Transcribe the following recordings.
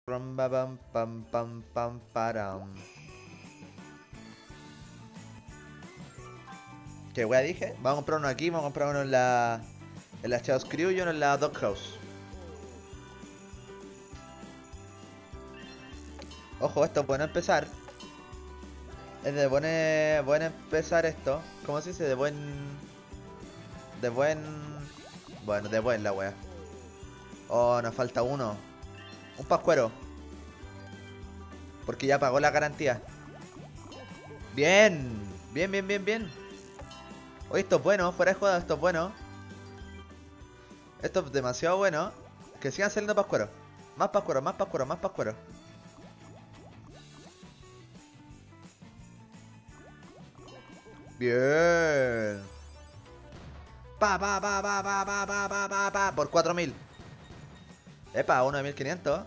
Ram, ba, pam, pam, pam, pam, param. ¿Qué wea dije? Vamos a comprar uno aquí, vamos a comprar uno en la Chaos Crew y uno en la Doghouse. Ojo, esto es bueno empezar. Es de bueno empezar esto. ¿Cómo se dice? De buen. De buen. Bueno, de buen la wea. Oh, nos falta uno. Un pascuero. Porque ya pagó la garantía. Bien. Bien, bien, bien, bien. Oye, esto es bueno. Fuera de joda, esto es bueno. Esto es demasiado bueno. Que sigan saliendo pascueros. Más pascueros, más pascueros, más pascueros. Bien. Pa, pa, pa, pa, pa, pa, pa, pa, pa, pa. Por 4000. Epa, uno de 1500.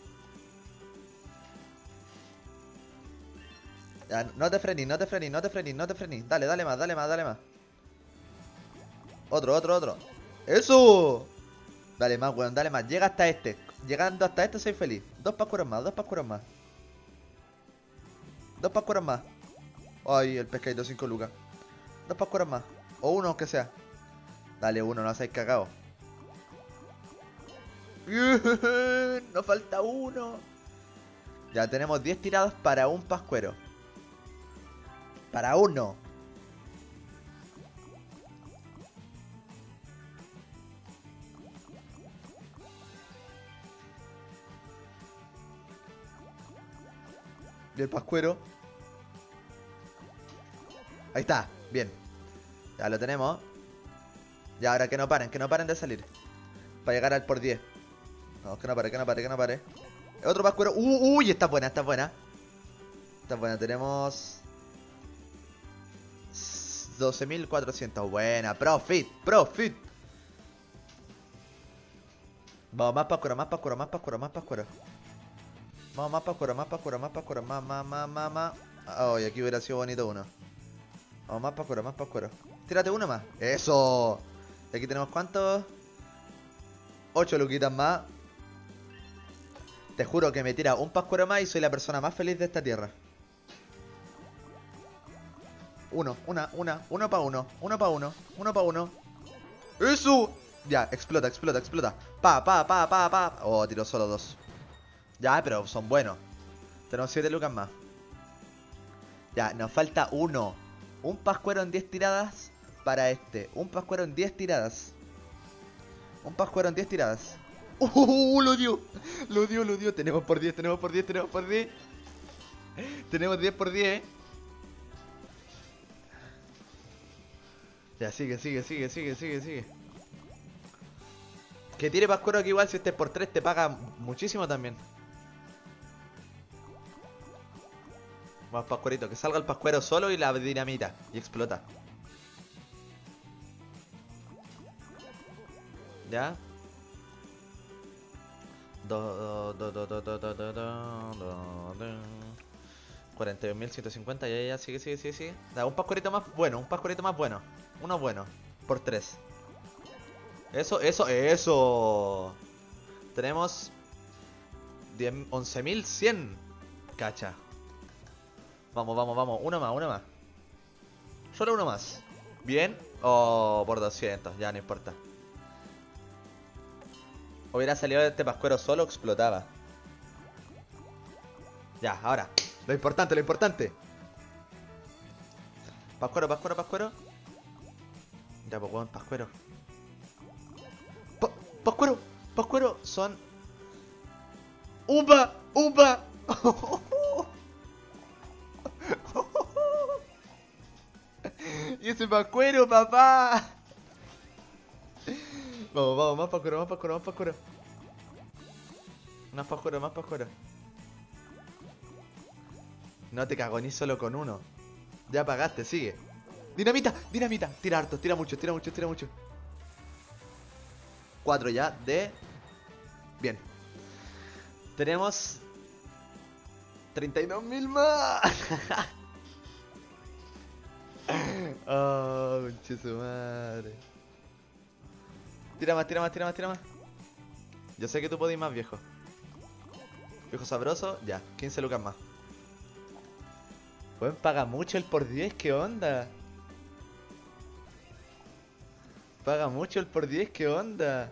Ya, no te frenes, no te frenes, no te frenes, no te frenes. Dale, dale más, dale más, dale más. Otro, otro, otro. ¡Eso! Dale más, weón, dale más. Llega hasta este. Llegando hasta este soy feliz. Dos pascueros más, dos pascueros más. Dos pascueros más. Ay, el pescadito 5 lucas. Dos pascueros más. O uno, aunque sea. Dale, uno, no hacéis cagado. Bien, nos falta uno. Ya tenemos 10 tirados para un pascuero. Para uno. Y el pascuero. Ahí está, bien. Ya lo tenemos. Ya, ahora que no paren de salir. Para llegar al por 10. No, que no pare, que no pare, que no pare. Otro pascuero. Uy, está buena, está buena. Está buena, tenemos 12.400. Buena, profit, profit. Vamos, más pascuero, más pascuero, más pascuero, más pascuero. Vamos, más pascuero, más pascuero, más pascuero, más, más, más, más, más. Ay, aquí hubiera sido bonito uno. Vamos, más pascuero, más pascuero. Tírate uno más. Eso. Y aquí tenemos cuántos. 8 luquitas más. Te juro que me tira un pascuero más y soy la persona más feliz de esta tierra. Uno para uno, uno para uno, uno para uno. ¡Eso! Ya, explota, explota, explota. Pa, pa, pa, pa, pa. Oh, tiró solo dos. Ya, pero son buenos. Tenemos 7 lucas más. Ya, nos falta uno. Un pascuero en 10 tiradas para este. Un pascuero en 10 tiradas. Un pascuero en 10 tiradas. Lo dio. Lo dio, lo dio. Tenemos por 10, tenemos por 10, tenemos por 10. Tenemos 10 por 10. Ya, sigue, sigue, sigue, sigue, sigue, sigue. Que tire pascuero que igual si este es por 3 te paga muchísimo también. Vamos, pascuerito, que salga el pascuero solo y la dinamita. Y explota. ¿Ya? 41.150, ya, ya, sigue, sigue, sigue, sigue. Da, un pascuerito más bueno, un pascuerito más bueno. Uno bueno, por 3. Eso, eso, eso. Tenemos 11.100. Cacha. Vamos, vamos, vamos. Uno más, uno más. Solo uno más. Bien. Oh, por 200. Ya no importa. Hubiera salido este pascuero solo, explotaba. Ya, ahora. Lo importante, lo importante. Pascuero, pascuero, pascuero. Ya, pues, weón, pascuero. Pascuero, pascuero. Son... ¡Upa! ¡Upa! ¡Y ese pascuero, papá! Vamos, vamos, más pascuero, más pascuero, más pascuero. Más pascuero, más pascuero. No te cago ni solo con uno. Ya pagaste, sigue. ¡Dinamita! ¡Dinamita! Tira harto, tira mucho, tira mucho, tira mucho. 4 ya de... Bien. Tenemos 32.000 más. Oh, conche su madre. Tira más, tira más, tira más, tira más. Yo sé que tú podés más, viejo. Viejo sabroso, ya, 15 lucas más. Buen paga mucho el por 10, ¿qué onda? Paga mucho el por 10, ¿qué onda?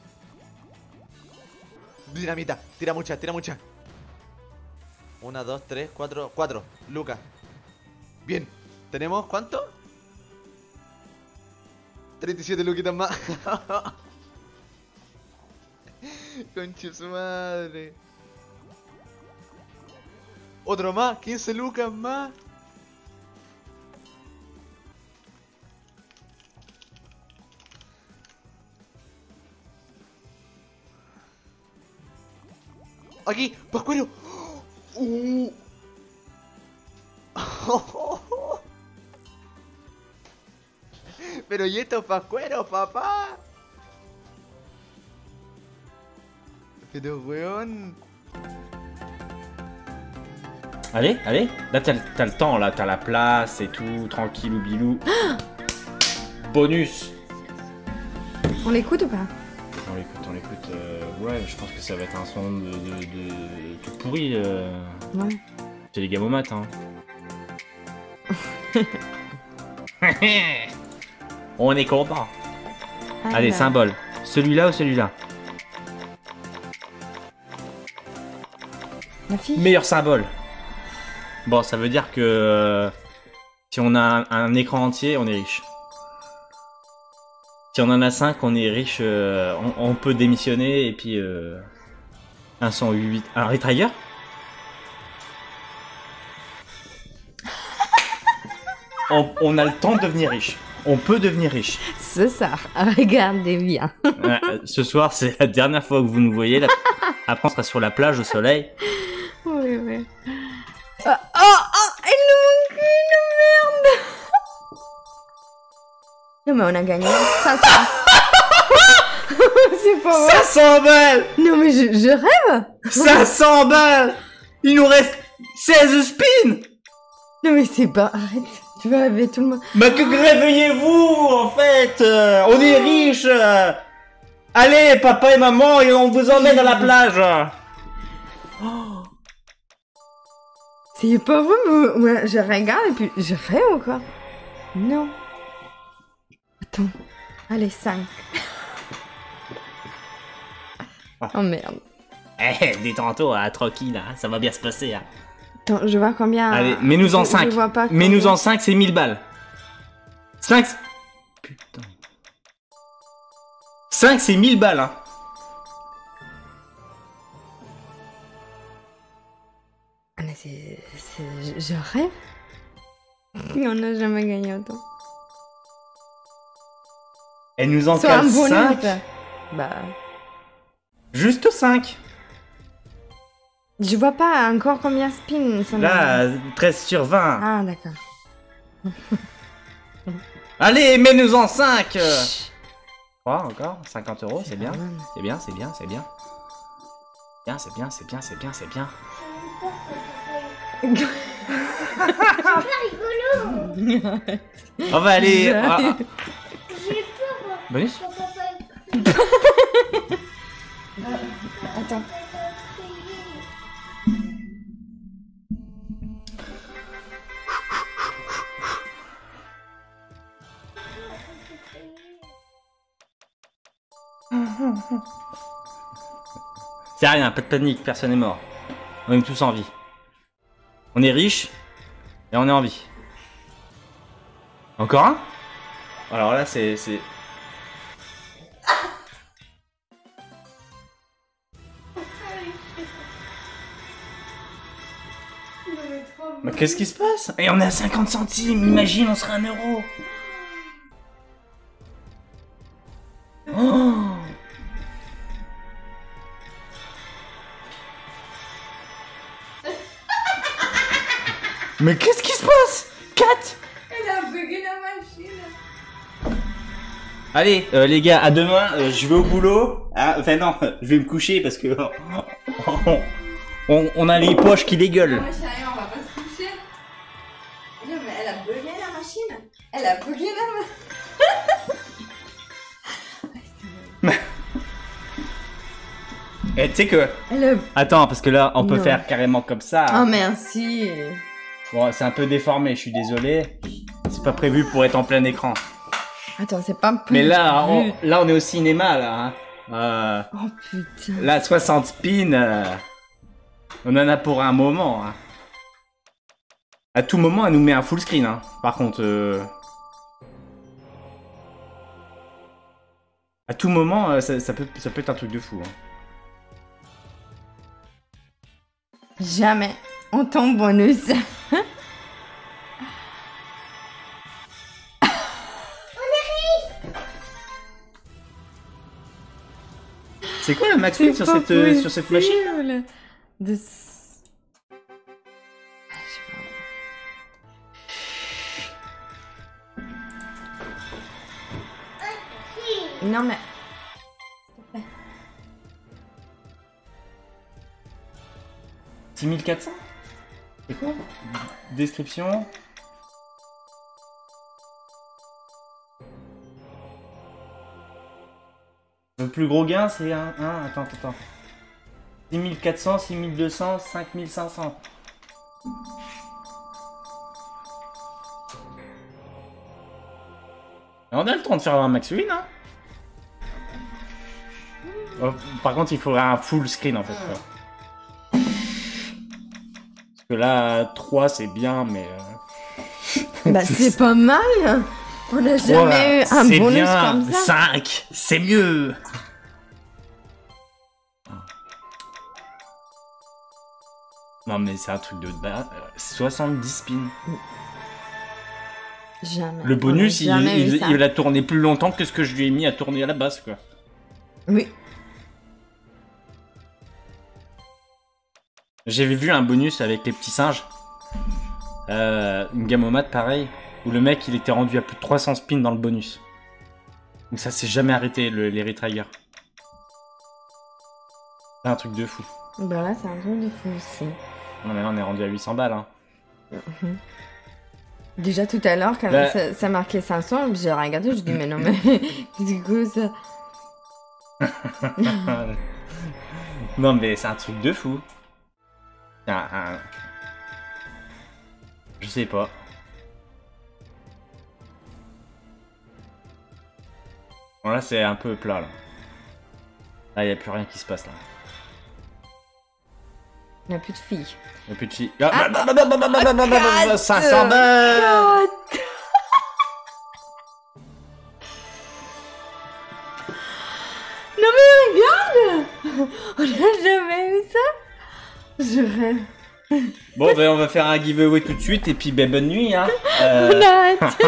Dinamita, tira mucha, tira mucha. 1, 2, 3, 4, 4 lucas. Bien, ¿tenemos cuánto? 37 luquitas más. Conche su madre. Otro más, 15 lucas más. Aquí, Pascuero. Pero ¿y estos Pascueros, papá? Pero weón. Allez, allez. Là, t'as le temps, là. T'as la place et tout. Tranquillou bilou. Bonus. On l'écoute ou pas? On l'écoute, on l'écoute. Ouais, je pense que ça va être un son de tout pourri. Ouais. C'est les gamomates, hein. On est content. Ah, Allez, bah. symbole. Celui-là ou celui-là? La fille? Meilleur symbole. Bon, ça veut dire que si on a un écran entier, on est riche. Si on en a 5, on est riche. On peut démissionner et puis un 108. Un retrigger? On a le temps de devenir riche. On peut devenir riche. C'est ça, regardez bien. Ce soir, c'est la dernière fois que vous nous voyez. Après, on sera sur la plage au soleil. Oui, oui. Il nous manque une merde. Non, mais on a gagné 500. C'est pas vrai. 500 balles. Non, mais je rêve. 500 balles. Il nous reste 16 spins. Non, mais c'est pas... Arrête, tu vas rêver tout le monde. Bah que réveillez-vous en fait, on est riches. Allez papa et maman, et on vous emmène à la plage. C'est pas vrai, moi je regarde et puis je rêve ou quoi? Non. Attends. Allez, 5. Oh merde. Eh, détends-toi, hein, tranquille, hein, ça va bien se passer. Hein. Attends, je vois combien... Allez, mets-nous en Je 5. vois pas Mets-nous combien. en 5, c'est 1000 balles. 5. Putain. 5, c'est 1000 balles, hein. Ah, mais je rêve. On n'a jamais gagné autant. Elle nous en Soit un cale bonus. 5. Bah... Juste 5. Je vois pas encore combien spin ça m'a- Là, 13 sur 20. Ah, d'accord. Allez, mets-nous en 5. 3 encore, 50 €, c'est bien. pas mal. C'est bien, c'est bien, c'est bien. Bien, c'est bien, c'est bien, c'est bien, c'est bien. On va aller. Bonus. Attends. C'est rien, pas de panique, personne n'est mort. On est tous en vie. On est riches et on est en vie. Encore un? Alors là, c'est... Mais qu'est-ce qui se passe? Et on est à 50 centimes, imagine, on serait à 1 €. Oh! Mais qu'est-ce qui se passe? 4? Elle a bugué la machine. Allez, les gars, à demain, je vais au boulot. Ah, enfin non, je vais me coucher parce que on a les poches qui dégueulent. Non, mais chérie, on va pas se coucher. Non, mais elle a bugué la machine. Elle a bugué la machine. Et tu sais que... Le... Attends, parce que là, on peut Non. faire carrément comme ça. Oh, merci. Bon, c'est un peu déformé, je suis désolé. C'est pas prévu pour être en plein écran. Attends, c'est pas... Mais là, prévu. on est au cinéma, là. Hein. Oh, putain. Là, 60 spins, on en a pour un moment. Hein. À tout moment, elle nous met un full screen. Hein. Par contre... À tout moment, ça peut être un truc de fou. Hein. Jamais. On tombe bonus. C'est quoi la max win sur cette machine? De... Non mais... 6400? C'est quoi? Description. Le plus gros gain, c'est un... Attends. 6400, 6200, 5500. On a le temps de faire un max win, hein? Oh, par contre, il faudrait un full screen, en fait. Quoi. Parce que là, 3, c'est bien, mais... Bah c'est pas mal. On a jamais eu un c'est bonus bien. comme ça. 5, c'est mieux. Non mais c'est un truc de bas. 70 spins. Jamais. Le bonus, On a jamais eu ça. il a tourné plus longtemps que ce que je lui ai mis à tourner à la base, quoi. Oui. J'avais vu un bonus avec les petits singes. Une gamme au mat, pareil. Où le mec, il était rendu à plus de 300 spins dans le bonus. Donc ça s'est jamais arrêté, les retriggers. C'est un truc de fou. Bah là c'est un truc de fou aussi. Non mais là, on est rendu à 800 balles, hein. Déjà tout à l'heure quand Bah- ça marquait 500, j'ai regardé, je dis mais non mais du coup ça... Non mais c'est un truc de fou. Je sais pas. Bon là c'est un peu plat là. Là y a plus rien qui se passe là. Il n'y a plus de filles. Y a plus de filles. Ah, 500 balles. Non mais regarde. On n'a jamais eu ça. Je rêve. Bon ben on va faire un giveaway tout de suite et puis ben bonne nuit hein. On a hâte.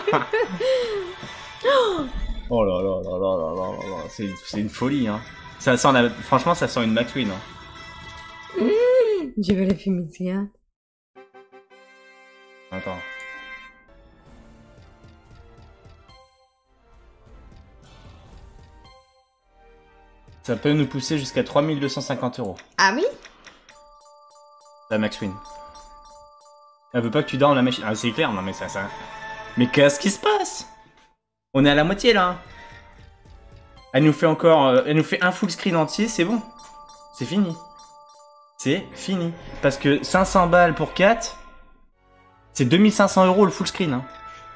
Oh là là là là là là là là, c'est une folie hein. Ça sent franchement ça sent une max win hein. Je vais les filmer, tiens. Attends. Ça peut nous pousser jusqu'à 3250 €. Ah oui? La max win. Elle veut pas que tu dormes la machine. Ah c'est clair, non mais ça. Mais qu'est-ce qui se passe? On est à la moitié là. Elle nous fait encore... elle nous fait un full screen entier, c'est bon. C'est fini. C'est fini. Parce que 500 balles pour 4, c'est 2500 € le full screen. Hein.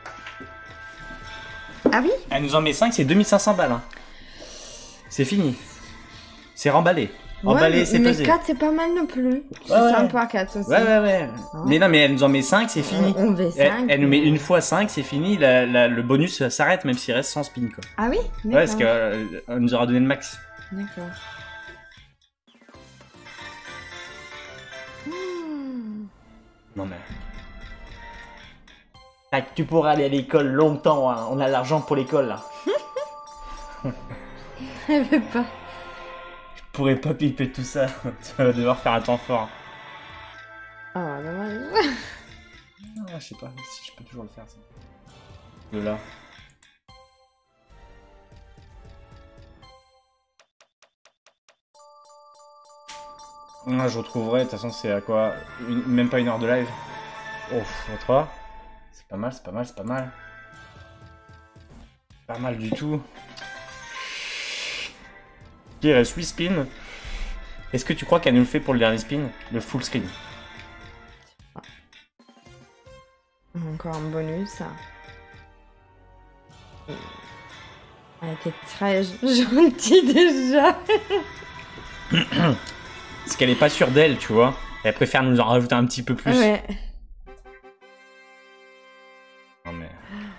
Ah oui? Elle nous en met 5, c'est 2500 balles. Hein. C'est fini. C'est remballé. Emballé, c'est pesé. Mais 4 c'est pas mal non plus. C'est ouais. sympa 4 aussi. Ouais. Oh. Mais non, mais elle nous en met 5, c'est fini. On veut 5. Elle nous met une fois 5, c'est fini. Le bonus s'arrête même s'il reste 100 spins. Quoi. Ah oui? Ouais, parce qu'elle nous aura donné le max. D'accord. Non mais... Ah, tu pourras aller à l'école longtemps, hein. On a l'argent pour l'école là. Elle veut pas. Je pourrais pas piper tout ça, tu vas devoir faire un temps fort. Ah, dommage. Ah, je sais pas si je peux toujours le faire ça. De là. Ah, je retrouverai, de toute façon c'est à quoi même pas une heure de live. Oh, 3. C'est pas mal, c'est pas mal, c'est pas mal. Pas mal du tout. Il reste 8 spins. Est-ce que tu crois qu'elle nous le fait pour le dernier spin? Le full screen. Encore un bonus, ça. Elle était très gentille déjà. Parce qu'elle est pas sûre d'elle, tu vois. Elle préfère nous en rajouter un petit peu plus. Ouais. Non mais...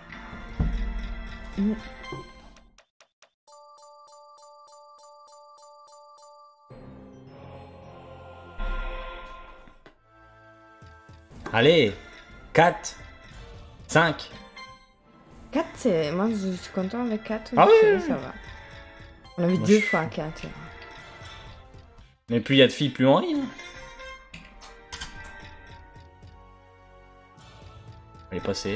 Allez, 4, 5. 4, c'est... Moi, je suis content avec 4. Ah oui. Ça va. On a vu Moi, 2 je- fois 4. Mais plus il y a de filles, plus on rit. Hein. Elle est passée.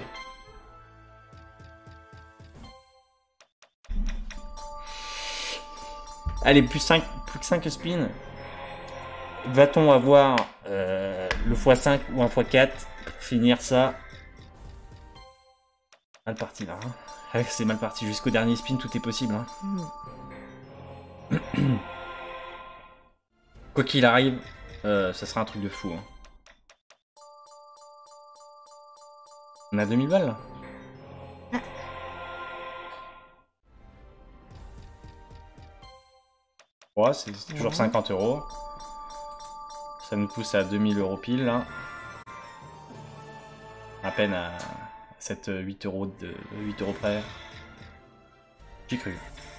Allez, plus que 5 spins. Va-t-on avoir le x5 ou un x4 pour finir ça? Mal parti là. Hein. Ouais, c'est mal parti. Jusqu'au dernier spin, tout est possible. Hein. Quoi qu'il arrive, ça sera un truc de fou. Hein. On a 2000 balles là. Ouais, c'est toujours 50 €. Ça nous pousse à 2000 € pile là. À peine à 7-8 € de 8 € près. J'ai cru.